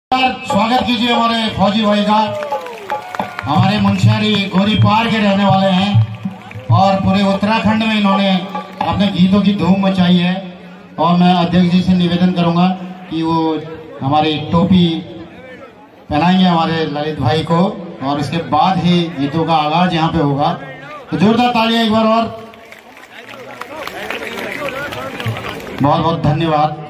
स्वागत कीजिए हमारे फौजी भाई का। हमारे मुंशियारी गोरी पार के रहने वाले हैं और पूरे उत्तराखंड में इन्होंने अपने गीतों की धूम मचाई है। और मैं अध्यक्ष जी से निवेदन करूंगा कि वो हमारी टोपी पहनाएंगे हमारे ललित भाई को और उसके बाद ही गीतों का आगाज यहाँ पे होगा। तो जोरदार तालियां एक बार और। बहुत बहुत धन्यवाद।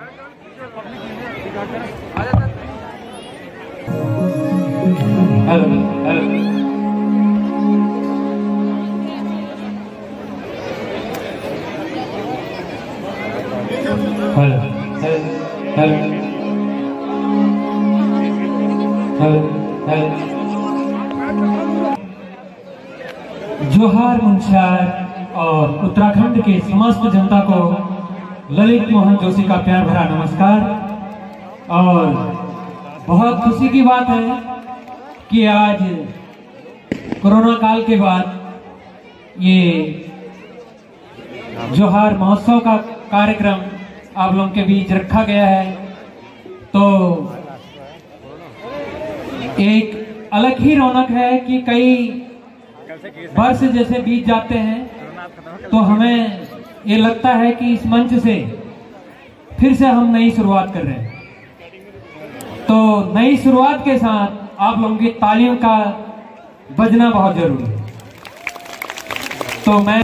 Hello hello hello hello hello hello. जोहार मुंशियार और उत्तराखंड के समस्त जनता को ललित मोहन जोशी का प्यार भरा नमस्कार। और बहुत खुशी की बात है कि आज कोरोना काल के बाद ये जोहार महोत्सव का कार्यक्रम आप लोगों के बीच रखा गया है। तो एक अलग ही रौनक है कि कई वर्ष जैसे बीत जाते हैं तो हमें ये लगता है कि इस मंच से फिर से हम नई शुरुआत कर रहे हैं। तो नई शुरुआत के साथ आप लोगों की तालियों का बजना बहुत जरूरी है। तो मैं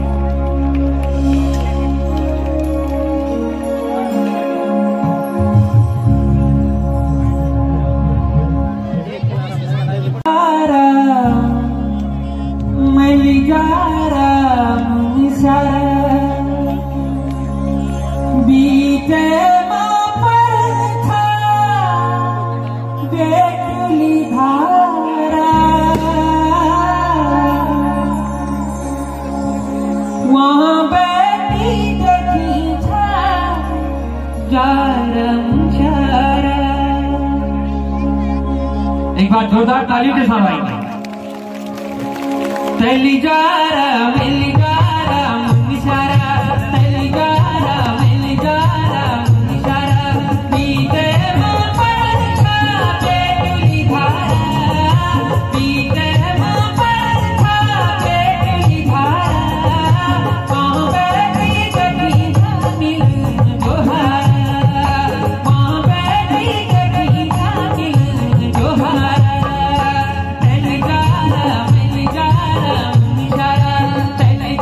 एक बार जोरदार ताली के साथ आएंगे। चली जा रहा मिली जा रहा मुनिशारा, चली जा रहा मिली जा रहा मुनिशारा, बीते मां पर था बेटुली धारा, बीते मां पर था बेटुली धारा, मां बेटी जगी जानी जोहारा, मां बेटी जगी जानी जोहारा। चली जा रहा मिली जा रहा मुनिशारा, चली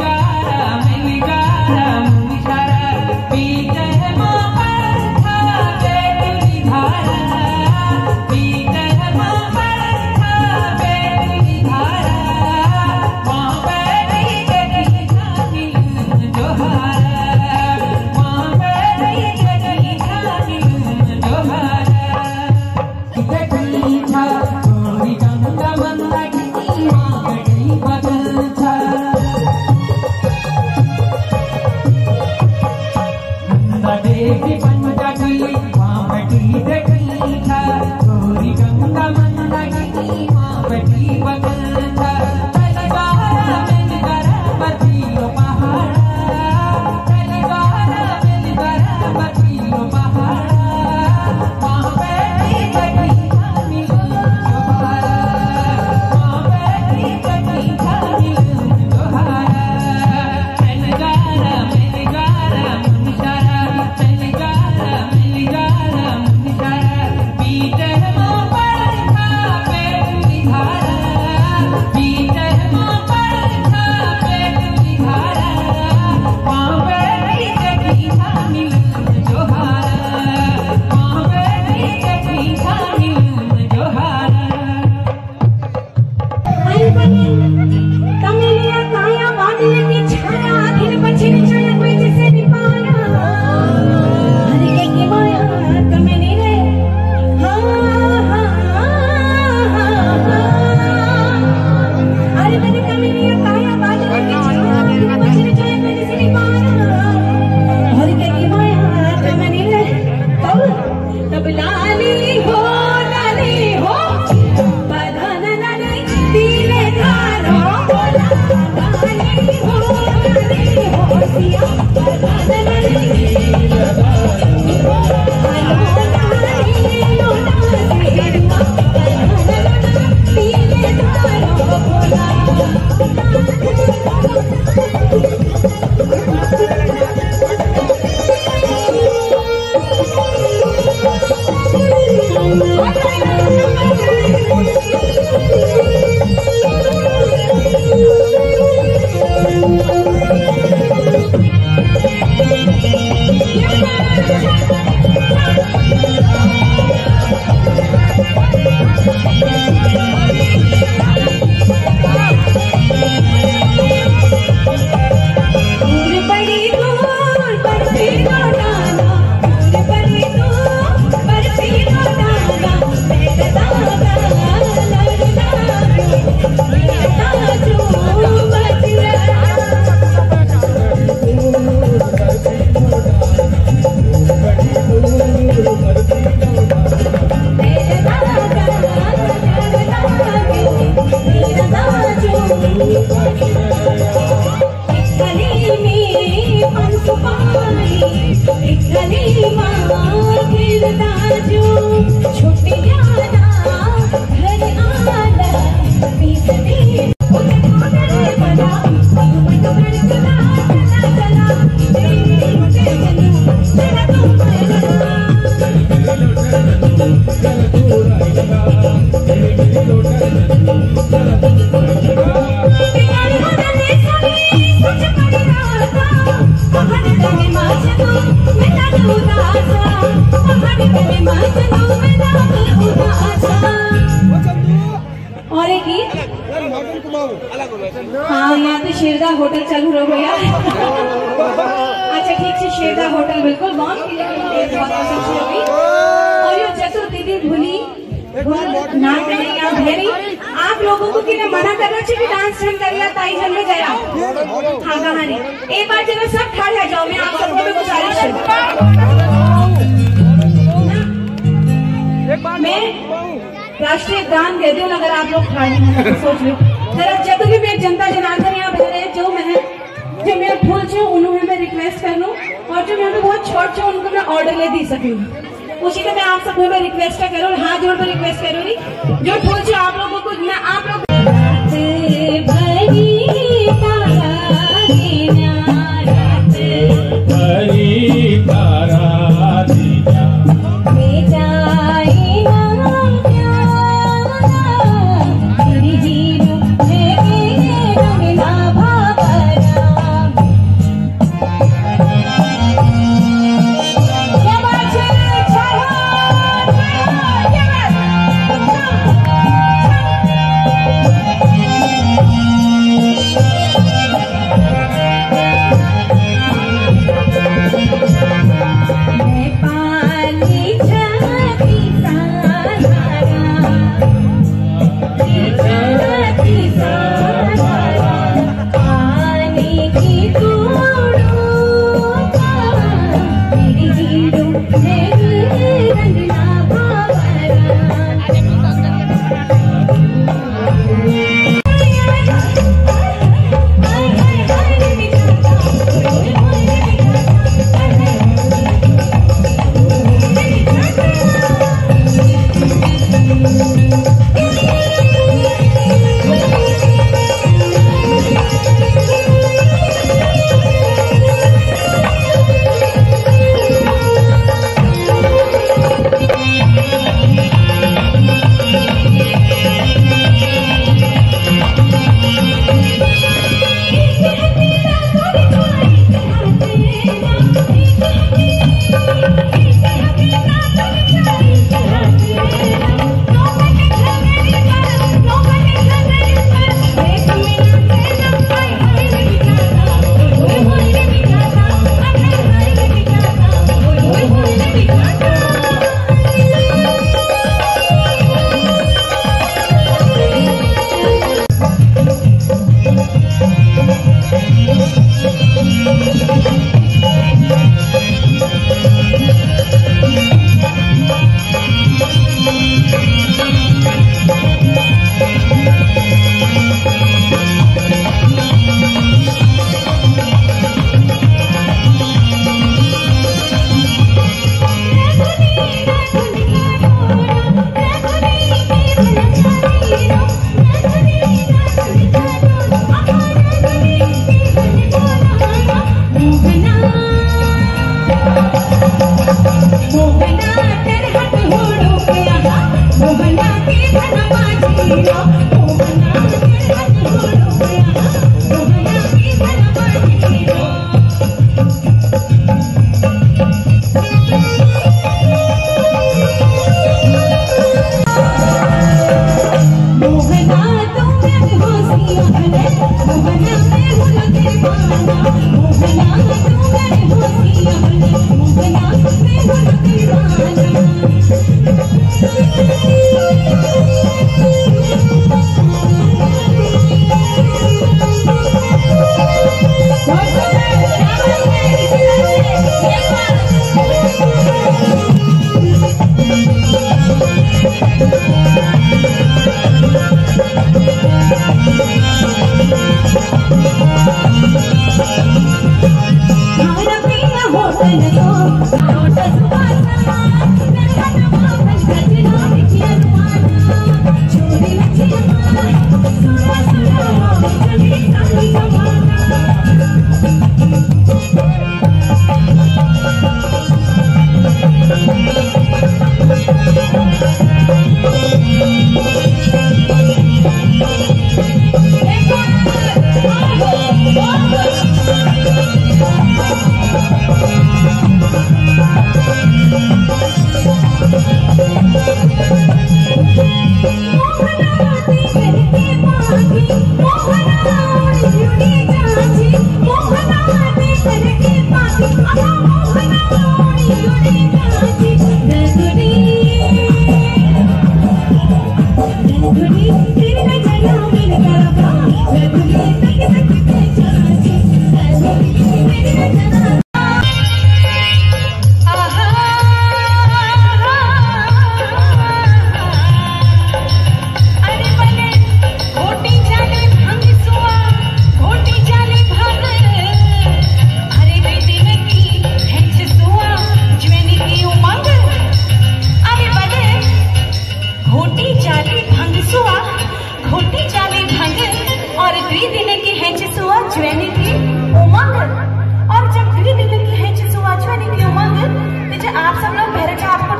की। हाँ यहाँ पे शेरदा होटल चालू हो गया। अच्छा ठीक से शेरदा होटल बिल्कुल बहुत पसंद होगी। और ये चतुर दीदी भूली नाम नहीं भेरी आप लोगों को कि मना करना चाहिए डांस जन कर ताई जन में गया। हाँ कहानी एक बार जब सब खड़े हो जाओ, मैं आप सबको भी गुजारिश मैं राष्ट्रीय गान कहती हूँ, अगर आप लोग खड़े हैं तो सोच लो जरा जगह में जनता जनार्दन यहाँ भरे जो मैं फूल छो उन्होंने मैं रिक्वेस्ट कर लूँ, और जो मैं बहुत छोट छो उनको मैं ऑर्डर ले दी सकूँ। उसी का मैं आप सबको मैं रिक्वेस्ट करूँ, हाथ जोड़ कर रिक्वेस्ट करूँगी जो फूल छो आप लोगों को मैं आप लोग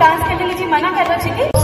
डांस करने लीजिए मना कर रहे